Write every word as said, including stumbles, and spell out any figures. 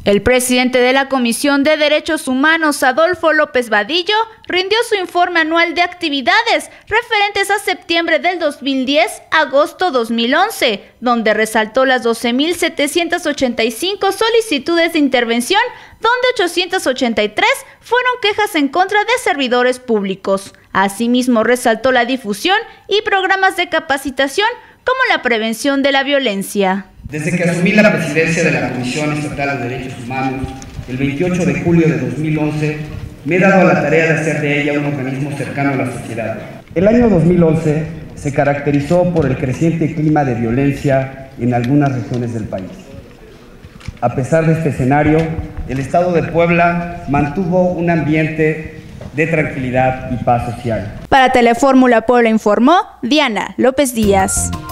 El presidente de la Comisión de Derechos Humanos, Adolfo López Vadillo, rindió su informe anual de actividades referentes a septiembre del dos mil diez a agosto dos mil once, donde resaltó las doce mil setecientas ochenta y cinco solicitudes de intervención, donde ochocientas ochenta y tres fueron quejas en contra de servidores públicos. Asimismo, resaltó la difusión y programas de capacitación como la prevención de la violencia. Desde que asumí la presidencia de la Comisión Estatal de Derechos Humanos, el veintiocho de julio de dos mil once, me he dado a la tarea de hacer de ella un organismo cercano a la sociedad. El año dos mil once se caracterizó por el creciente clima de violencia en algunas regiones del país. A pesar de este escenario, el Estado de Puebla mantuvo un ambiente de tranquilidad y paz social. Para Telefórmula Puebla informó Diana López Díaz.